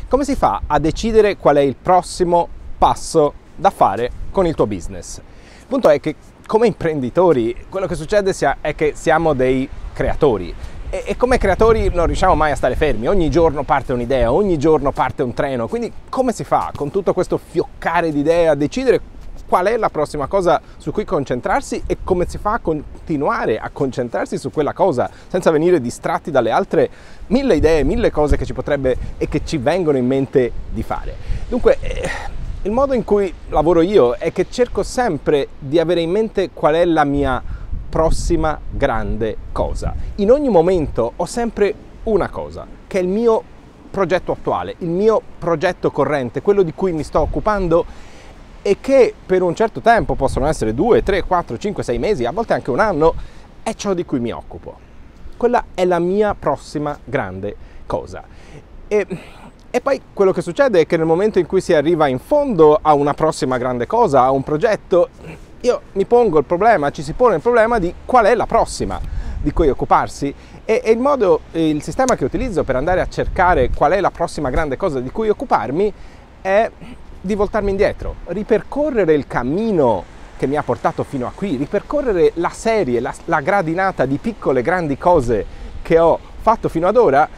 Come si fa a decidere qual è il prossimo passo da fare con il tuo business? Il punto è che come imprenditori quello che succede è che siamo dei creatori e come creatori non riusciamo mai a stare fermi. Ogni giorno parte un'idea, ogni giorno parte un treno, quindi come si fa con tutto questo fioccare di idee a decidere qual è la prossima cosa su cui concentrarsi e come si fa a continuare a concentrarsi su quella cosa senza venire distratti dalle altre 1000 idee, 1000 cose che ci potrebbe e che ci vengono in mente di fare. Dunque, il modo in cui lavoro io è che cerco sempre di avere in mente qual è la mia prossima grande cosa. In ogni momento ho sempre una cosa, che è il mio progetto attuale, il mio progetto corrente, quello di cui mi sto occupando e che per un certo tempo possono essere 2, 3, 4, 5, 6 mesi, a volte anche un anno, è ciò di cui mi occupo. Quella è la mia prossima grande cosa. E poi quello che succede è che nel momento in cui si arriva in fondo a una prossima grande cosa, a un progetto, io mi pongo il problema, ci si pone il problema di qual è la prossima di cui occuparsi e il sistema che utilizzo per andare a cercare qual è la prossima grande cosa di cui occuparmi è di voltarmi indietro, ripercorrere il cammino che mi ha portato fino a qui, ripercorrere la serie, la gradinata di piccole grandi cose che ho fatto fino ad ora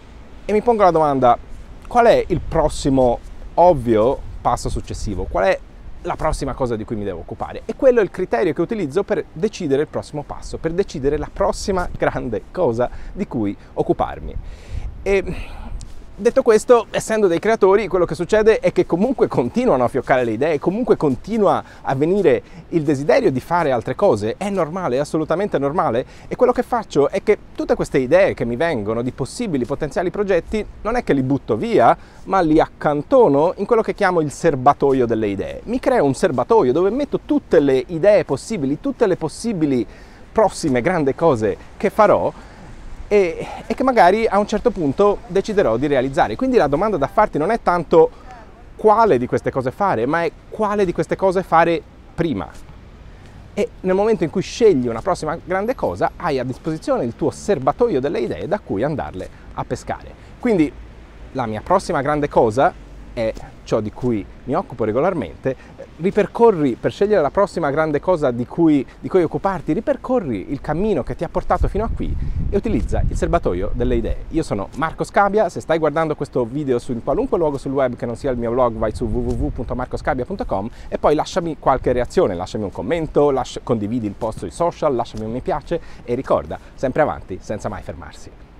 e mi pongo la domanda: qual è il prossimo ovvio passo successivo? Qual è la prossima cosa di cui mi devo occupare? E quello è il criterio che utilizzo per decidere il prossimo passo, per decidere la prossima grande cosa di cui occuparmi. E detto questo, essendo dei creatori, quello che succede è che comunque continuano a fioccare le idee, comunque continua a venire il desiderio di fare altre cose, è normale, è assolutamente normale, e quello che faccio è che tutte queste idee che mi vengono di possibili potenziali progetti non è che li butto via, ma li accantono in quello che chiamo il serbatoio delle idee. Mi creo un serbatoio dove metto tutte le idee possibili, tutte le possibili prossime grandi cose che farò e che magari a un certo punto deciderò di realizzare. Quindi la domanda da farti non è tanto quale di queste cose fare, ma è quale di queste cose fare prima. E nel momento in cui scegli una prossima grande cosa, hai a disposizione il tuo serbatoio delle idee da cui andarle a pescare. Quindi la mia prossima grande cosa è ciò di cui mi occupo regolarmente. Ripercorri, per scegliere la prossima grande cosa di cui occuparti, ripercorri il cammino che ti ha portato fino a qui e utilizza il serbatoio delle idee. Io sono Marco Scabbia, se stai guardando questo video su qualunque luogo sul web che non sia il mio blog, vai su www.marcoscabbia.com e poi lasciami qualche reazione, lasciami un commento, condividi il post sui social, lasciami un mi piace e ricorda, sempre avanti senza mai fermarsi.